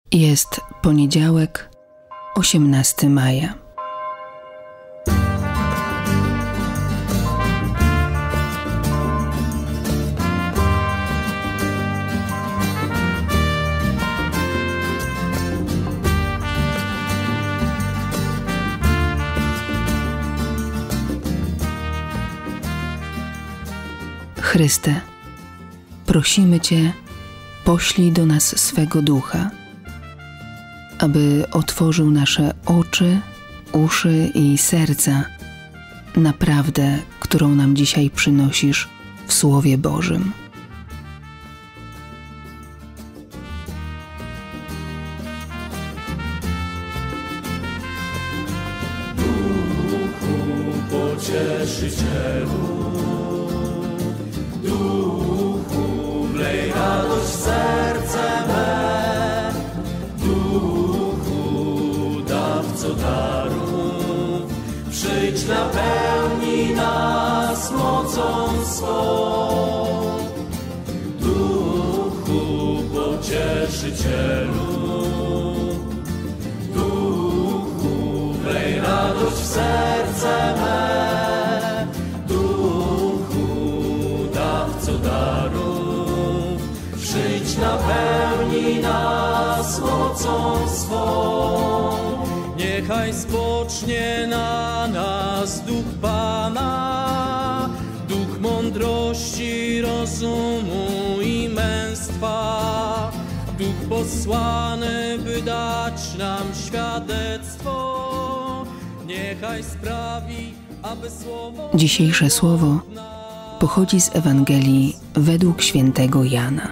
Jest poniedziałek, 18 maja. Chryste, prosimy Cię, poślij do nas swego Ducha, aby otworzył nasze oczy, uszy i serca na prawdę, którą nam dzisiaj przynosisz w Słowie Bożym. Duchu Pocieszycielu, Duchu wlej radość w serce me, Duchu dawco darów, przyjdź napełnij nas mocą swą. Duchu Pocieszycielu, Duchu wlej radość w serce me, przyjdź napełnij nas mocą swą. Niechaj spocznie na nas Duch Pana, Duch mądrości, rozumu i męstwa, Duch posłany, by dać nam świadectwo. Niechaj sprawi, aby słowo... Dzisiejsze słowo pochodzi z Ewangelii według świętego Jana.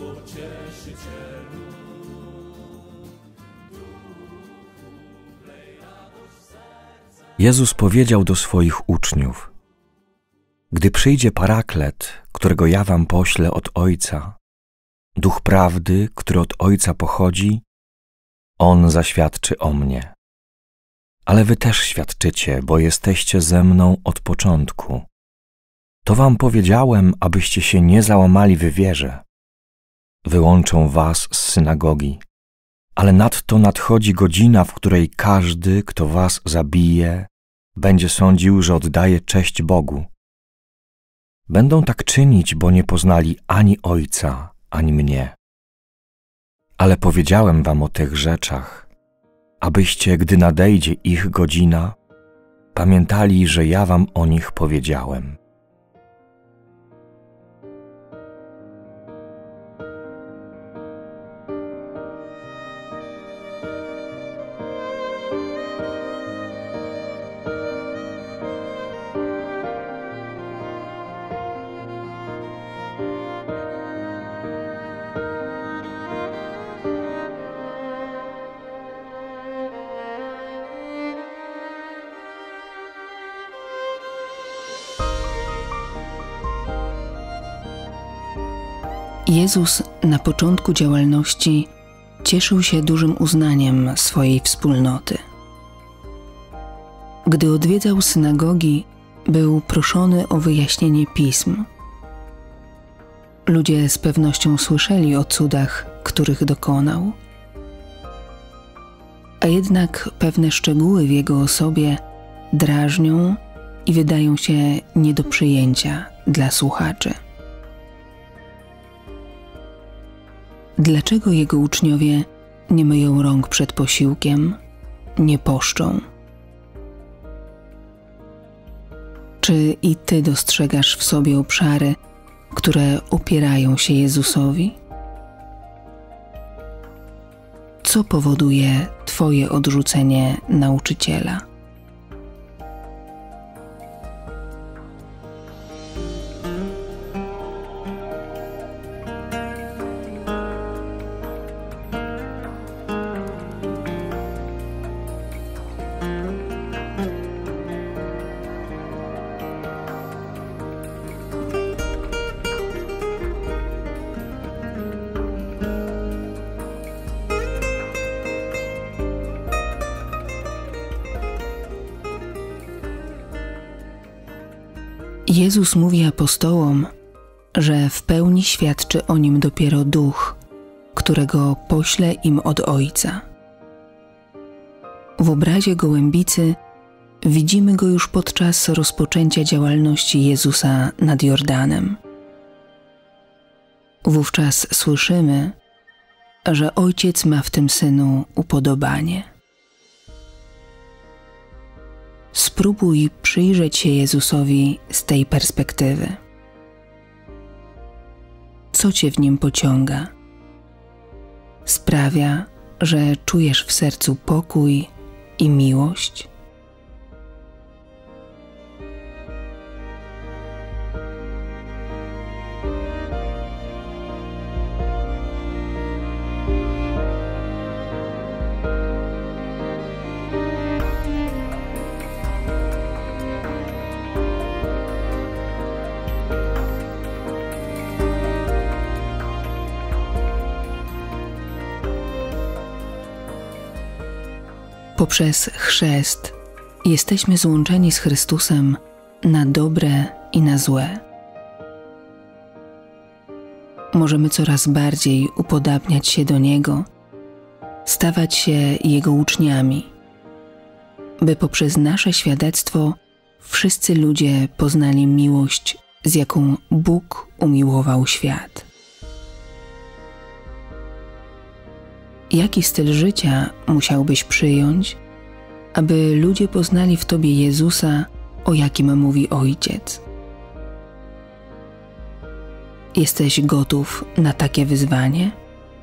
Jezus powiedział do swoich uczniów: gdy przyjdzie Paraklet, którego ja wam poślę od Ojca, Duch Prawdy, który od Ojca pochodzi, On zaświadczy o mnie. Ale wy też świadczycie, bo jesteście ze mną od początku. To wam powiedziałem, abyście się nie załamali w wierze. Wyłączą was z synagogi, ale nadto nadchodzi godzina, w której każdy, kto was zabije, będzie sądził, że oddaje cześć Bogu. Będą tak czynić, bo nie poznali ani Ojca, ani mnie. Ale powiedziałem wam o tych rzeczach, abyście, gdy nadejdzie ich godzina, pamiętali, że ja wam o nich powiedziałem. Jezus na początku działalności cieszył się dużym uznaniem swojej wspólnoty. Gdy odwiedzał synagogi, był proszony o wyjaśnienie pism. Ludzie z pewnością słyszeli o cudach, których dokonał. A jednak pewne szczegóły w jego osobie drażnią i wydają się nie do przyjęcia dla słuchaczy. Dlaczego jego uczniowie nie myją rąk przed posiłkiem, nie poszczą? Czy i ty dostrzegasz w sobie obszary, które opierają się Jezusowi? Co powoduje twoje odrzucenie nauczyciela? Jezus mówi apostołom, że w pełni świadczy o nim dopiero Duch, którego poślę im od Ojca. W obrazie gołębicy widzimy go już podczas rozpoczęcia działalności Jezusa nad Jordanem. Wówczas słyszymy, że Ojciec ma w tym Synu upodobanie. Spróbuj przyjrzeć się Jezusowi z tej perspektywy. Co Cię w Nim pociąga? Sprawia, że czujesz w sercu pokój i miłość? Poprzez chrzest jesteśmy złączeni z Chrystusem na dobre i na złe. Możemy coraz bardziej upodabniać się do Niego, stawać się Jego uczniami, by poprzez nasze świadectwo wszyscy ludzie poznali miłość, z jaką Bóg umiłował świat. Jaki styl życia musiałbyś przyjąć, aby ludzie poznali w Tobie Jezusa, o jakim mówi Ojciec? Jesteś gotów na takie wyzwanie?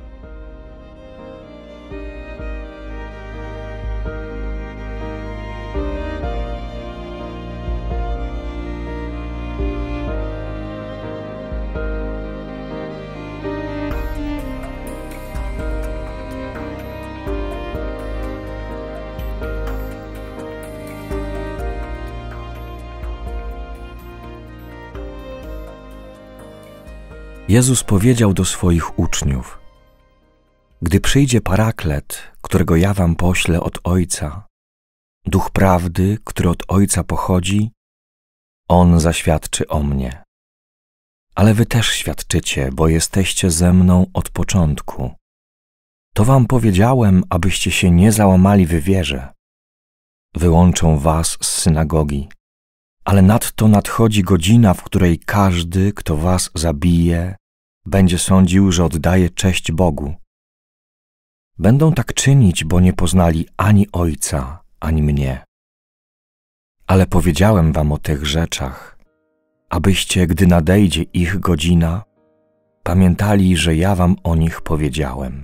Jezus powiedział do swoich uczniów: Gdy przyjdzie Paraklet, którego ja wam poślę od Ojca, Duch Prawdy, który od Ojca pochodzi, On zaświadczy o mnie. Ale wy też świadczycie, bo jesteście ze mną od początku. To wam powiedziałem, abyście się nie załamali w wierze. Wyłączą was z synagogi, ale nadto nadchodzi godzina, w której każdy, kto was zabije, będzie sądził, że oddaje cześć Bogu. Będą tak czynić, bo nie poznali ani Ojca, ani mnie. Ale powiedziałem wam o tych rzeczach, abyście, gdy nadejdzie ich godzina, pamiętali, że ja wam o nich powiedziałem.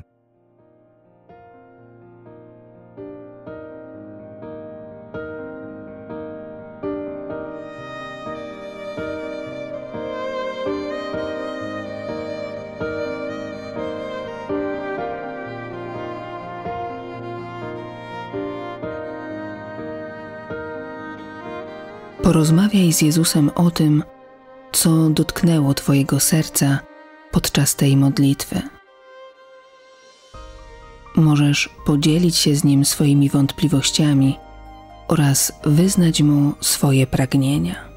Porozmawiaj z Jezusem o tym, co dotknęło Twojego serca podczas tej modlitwy. Możesz podzielić się z Nim swoimi wątpliwościami oraz wyznać Mu swoje pragnienia.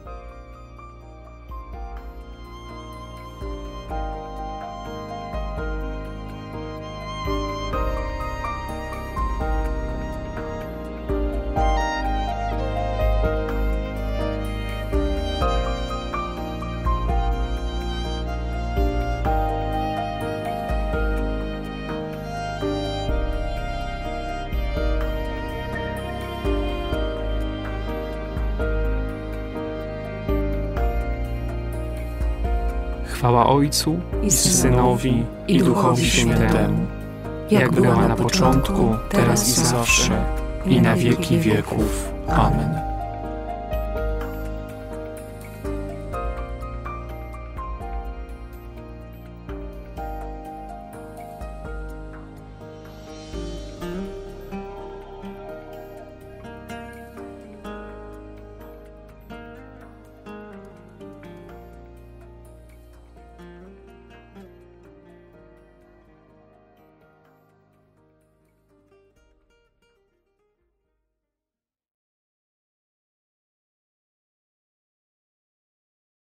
Chwała Ojcu i Synowi i Duchowi Świętemu, jak była na początku, teraz i zawsze, i na wieki wieków. Amen.